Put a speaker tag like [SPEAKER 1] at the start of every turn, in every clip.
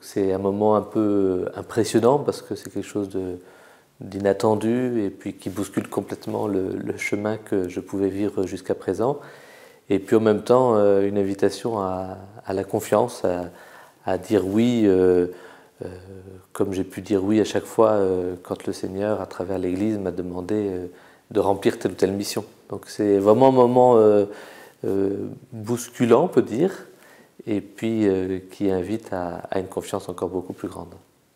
[SPEAKER 1] C'est un moment un peu impressionnant parce que c'est quelque chose d'inattendu et puis qui bouscule complètement le chemin que je pouvais vivre jusqu'à présent. Et puis en même temps, une invitation à la confiance, à dire oui, comme j'ai pu dire oui à chaque fois quand le Seigneur, à travers l'Église, m'a demandé de remplir telle ou telle mission. Donc c'est vraiment un moment bousculant, on peut dire, et puis qui invite à une confiance encore beaucoup plus grande.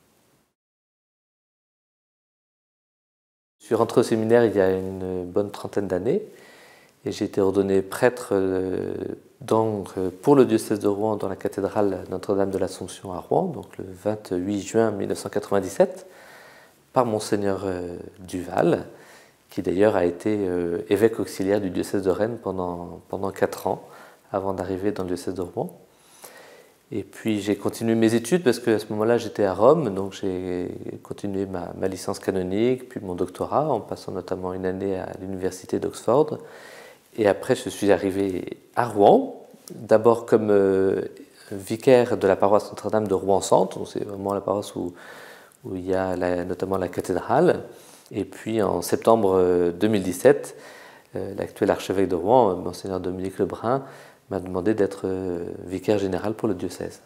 [SPEAKER 1] Je suis rentré au séminaire il y a une bonne trentaine d'années et j'ai été ordonné prêtre pour le diocèse de Rouen dans la cathédrale Notre-Dame de l'Assomption à Rouen, donc le 28 juin 1997, par Monseigneur Duval, qui d'ailleurs a été évêque auxiliaire du diocèse de Rennes pendant 4 ans, avant d'arriver dans le diocèse de Rouen. Et puis j'ai continué mes études parce qu'à ce moment-là j'étais à Rome, donc j'ai continué ma licence canonique, puis mon doctorat, en passant notamment une année à l'université d'Oxford. Et après je suis arrivé à Rouen, d'abord comme vicaire de la paroisse Notre-Dame de Rouen-Centre, donc c'est vraiment la paroisse où il y a notamment la cathédrale. Et puis en septembre 2017, l'actuel archevêque de Rouen, Monseigneur Dominique Lebrun, m'a demandé d'être vicaire général pour le diocèse.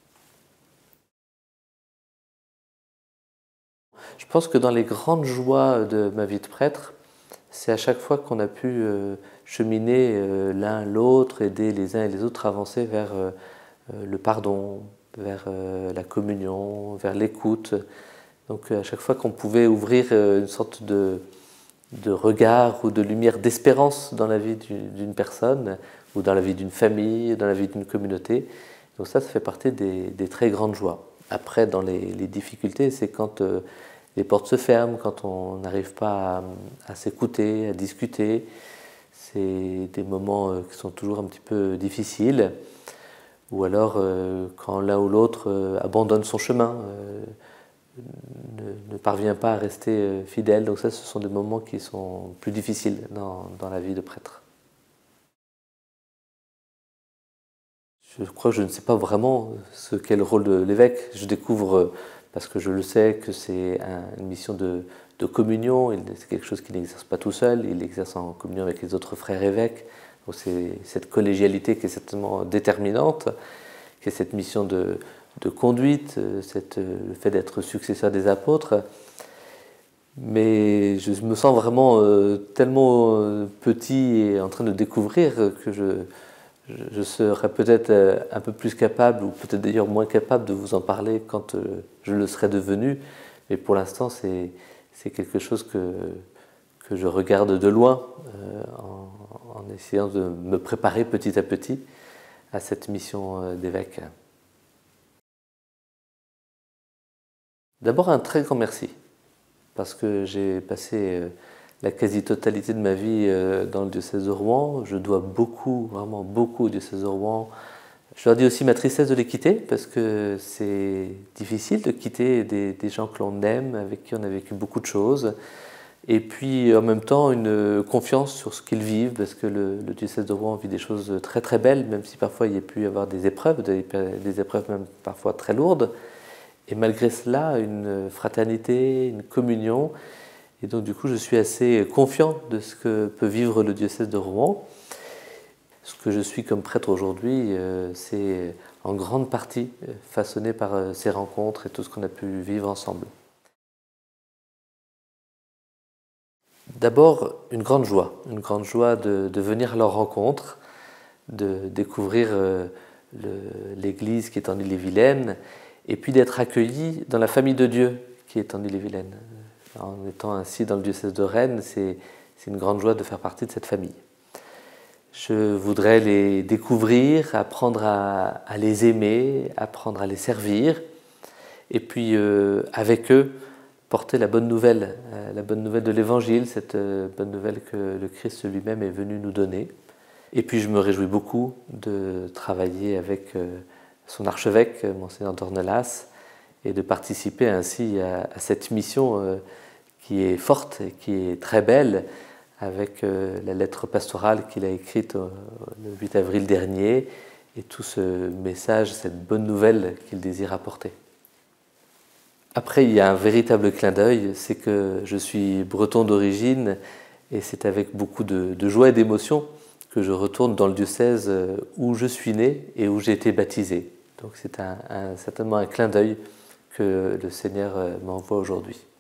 [SPEAKER 1] Je pense que dans les grandes joies de ma vie de prêtre, c'est à chaque fois qu'on a pu cheminer l'un l'autre, aider les uns et les autres à avancer vers le pardon, vers la communion, vers l'écoute. Donc à chaque fois qu'on pouvait ouvrir une sorte de regard ou de lumière d'espérance dans la vie d'une personne, ou dans la vie d'une famille, dans la vie d'une communauté. Donc ça fait partie des très grandes joies. Après, dans les difficultés, c'est quand les portes se ferment, quand on n'arrive pas à s'écouter, à discuter. C'est des moments qui sont toujours un petit peu difficiles. Ou alors, quand l'un ou l'autre abandonne son chemin, ne parvient pas à rester fidèle. Donc ça, ce sont des moments qui sont plus difficiles dans la vie de prêtre. Je crois que je ne sais pas vraiment ce qu'est le rôle de l'évêque. Je découvre, parce que je le sais, que c'est une mission de communion. C'est quelque chose qu'il n'exerce pas tout seul. Il l'exerce en communion avec les autres frères évêques. Donc c'est cette collégialité qui est certainement déterminante, qui est cette mission de conduite, le fait d'être successeur des apôtres. Mais je me sens vraiment tellement petit et en train de découvrir que je serai peut-être un peu plus capable, ou peut-être d'ailleurs moins capable de vous en parler quand je le serai devenu. Mais pour l'instant, c'est quelque chose que je regarde de loin, en essayant de me préparer petit à petit à cette mission d'évêque. D'abord, un très grand merci, parce que j'ai passé la quasi-totalité de ma vie dans le diocèse de Rouen. Je dois beaucoup, vraiment beaucoup au diocèse de Rouen. Je leur dis aussi ma tristesse de les quitter, parce que c'est difficile de quitter des gens que l'on aime, avec qui on a vécu beaucoup de choses. Et puis en même temps une confiance sur ce qu'ils vivent, parce que le diocèse de Rouen vit des choses très très belles, même si parfois il y a pu y avoir des épreuves même parfois très lourdes. Et malgré cela, une fraternité, une communion. Et donc du coup, je suis assez confiant de ce que peut vivre le diocèse de Rouen. Ce que je suis comme prêtre aujourd'hui, c'est en grande partie façonné par ces rencontres et tout ce qu'on a pu vivre ensemble. D'abord, une grande joie de venir à leur rencontre, de découvrir l'église qui est en Ille-et-Vilaine, et puis d'être accueilli dans la famille de Dieu qui est en Ille-et-Vilaine. En étant ainsi dans le diocèse de Rennes, c'est une grande joie de faire partie de cette famille. Je voudrais les découvrir, apprendre à les aimer, apprendre à les servir, et puis avec eux, porter la bonne nouvelle de l'Évangile, cette bonne nouvelle que le Christ lui-même est venu nous donner. Et puis je me réjouis beaucoup de travailler avec son archevêque, Monseigneur d'Ornelas, et de participer ainsi à cette mission qui est forte et qui est très belle, avec la lettre pastorale qu'il a écrite le 8 avril dernier, et tout ce message, cette bonne nouvelle qu'il désire apporter. Après, il y a un véritable clin d'œil, c'est que je suis breton d'origine et c'est avec beaucoup de joie et d'émotion que je retourne dans le diocèse où je suis né et où j'ai été baptisé. Donc c'est certainement un clin d'œil que le Seigneur m'envoie aujourd'hui.